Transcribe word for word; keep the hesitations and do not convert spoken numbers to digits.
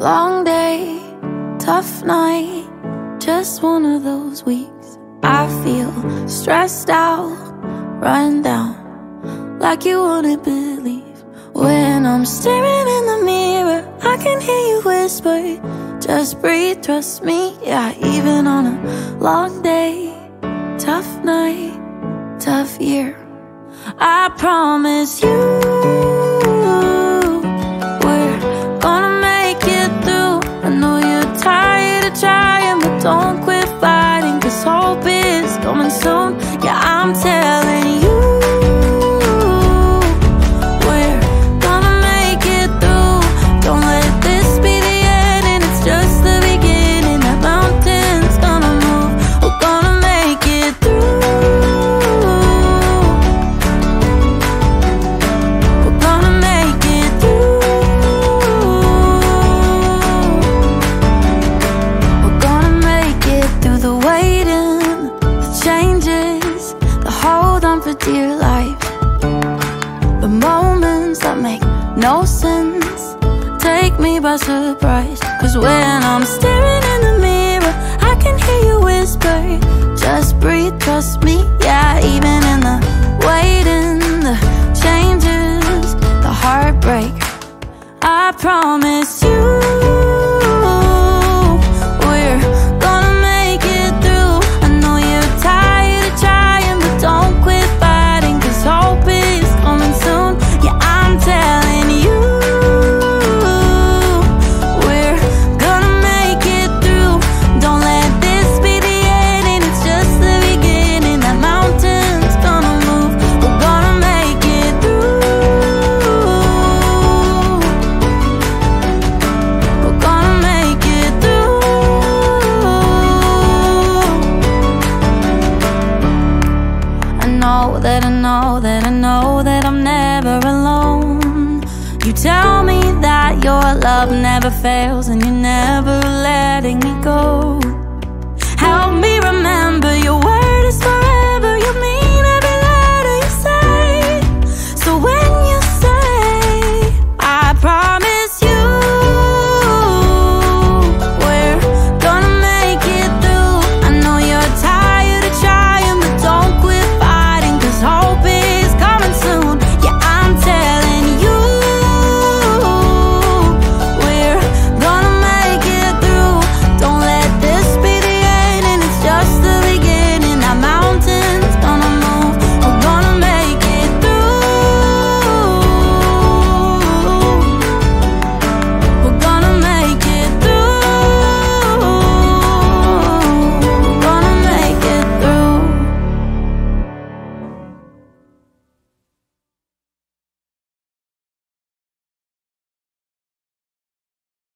Long day, tough night, just one of those weeks. I feel stressed out, run down, like you wouldn't believe. When I'm staring in the mirror, I can hear you whisper, just breathe, trust me. Yeah, even on a long day, tough night, tough year, I promise you we're gonna make it through. I know you're tired of trying, but don't quit fighting, 'cause hope is coming soon. Yeah, I'm telling you we're gonna make it through. Don't let this be the end, and it's just the beginning. That mountain's gonna move. We're gonna make it through. We're gonna make it through. We're gonna make it through the waiting, the changes, the hold on for dear life, the moments that make no sense take me by surprise. 'Cause when I'm staring in the mirror, I can hear you whisper, just breathe, trust me. Yeah, even in the waiting, the changes, the heartbreak, I promise you we're gonna make it through. I know you're tired of trying, but don't quit fighting, 'cause hope is coming soon. Yeah, I'm telling you we're gonna make it through. Don't let this be the end, and it's just the beginning. That mountain's gonna move. We're gonna make it through. We're gonna make it through. I know that I know that I know that I'm never alone. You tell me that your love never fails and you're never letting me go.